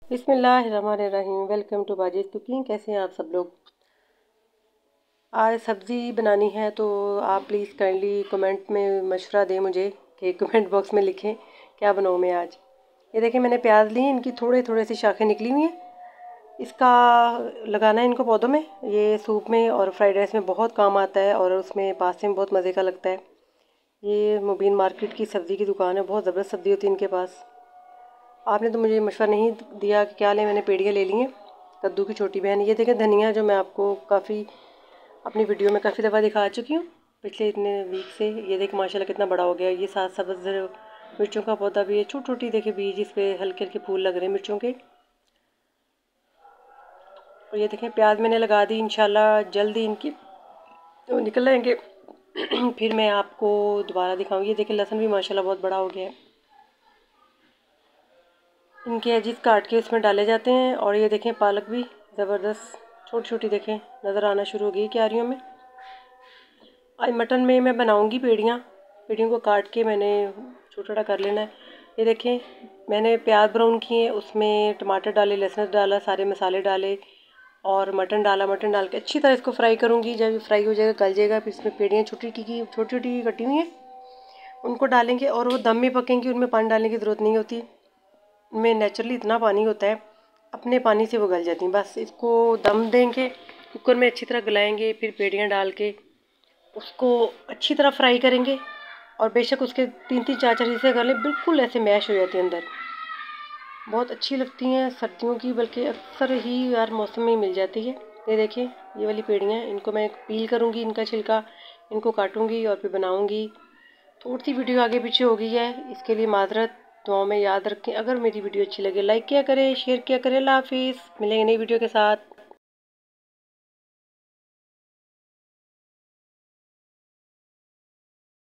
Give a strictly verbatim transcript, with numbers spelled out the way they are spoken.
बिस्मिल्लाहिर्रहमानिर्रहीम। Welcome to Baji's cooking. कैसे हैं आप सब लोग? आज सब्ज़ी बनानी है तो आप प्लीज़ काइंडली कमेंट में मशवरा दें मुझे कि कमेंट बॉक्स में लिखें क्या बनाऊँ मैं आज। ये देखें, मैंने प्याज ली, इनकी थोड़े थोड़े सी शाखें निकली हुई हैं। इसका लगाना है इनको पौधों में। ये सूप में और फ्राइड राइस में बहुत काम आता है और उसमें पास्ते में बहुत मज़े का लगता है। ये मुबीन मार्केट की सब्ज़ी की दुकान है, बहुत ज़बरदस्त सब्ज़ी होती है इनके पास। आपने तो मुझे मशवरा नहीं दिया कि क्या लें, मैंने पेड़ियाँ ले ली हैं। कद्दू की छोटी बहन। ये देखें धनिया, जो मैं आपको काफ़ी अपनी वीडियो में काफ़ी दफ़ा दिखा चुकी हूँ पिछले इतने वीक से। ये देखें माशाल्लाह कितना बड़ा हो गया। ये सात सब्ज़ मिर्चों का पौधा भी है, छोटी छोटी देखे बीज, इस पर हल्के हल्के फूल लग रहे हैं मिर्चों के। और ये देखें प्याज मैंने लगा दी, इंशाल्लाह जल्दी इनकी तो निकल आएंगे। फिर मैं आपको दोबारा दिखाऊंगी। ये देखें लहसुन भी माशाल्लाह बहुत बड़ा हो गया है। इनके एजिस काट के उसमें डाले जाते हैं। और ये देखें पालक भी ज़बरदस्त छोटी छोटी देखें नज़र आना शुरू हो गई क्यारियों में। आज मटन में मैं बनाऊंगी पेड़ियाँ। पेड़ियों को काट के मैंने छोटा छोटा कर लेना है। ये देखें मैंने प्याज ब्राउन किए, उसमें टमाटर डाले, लहसुन डाला, सारे मसाले डाले और मटन डाला। मटन डाल के अच्छी तरह इसको फ्राई करूँगी। जब फ्राई हो जाएगा, गल जाएगा, फिर इसमें पेड़ियाँ छोटी छोटी छोटी छोटी कटी हुई हैं उनको डालेंगे और वो दम में पकेंगी। उनमें पानी डालने की ज़रूरत नहीं होती, उनमें नेचुरली इतना पानी होता है, अपने पानी से वो गल जाती हैं। बस इसको दम देंगे, कुकर में अच्छी तरह गलाएंगे, फिर पेड़ियाँ डाल के उसको अच्छी तरह फ्राई करेंगे। और बेशक उसके तीन तीन चार चार हिस्से कर लें, बिल्कुल ऐसे मैश हो जाती है अंदर। बहुत अच्छी लगती हैं सर्दियों की, बल्कि अक्सर ही हर मौसम में मिल जाती है। ये देखिए ये वाली पेड़ियाँ, इनको मैं पील करूँगी, इनका छिलका इनको काटूँगी और फिर बनाऊँगी। थोड़ी सी वीडियो आगे पीछे हो गई है, इसके लिए माजरत। दुआओं में याद रखें। अगर मेरी वीडियो अच्छी लगे लाइक किया करें, शेयर किया करें। अल्लाह हाफिज़। मिलेंगे नई वीडियो के साथ।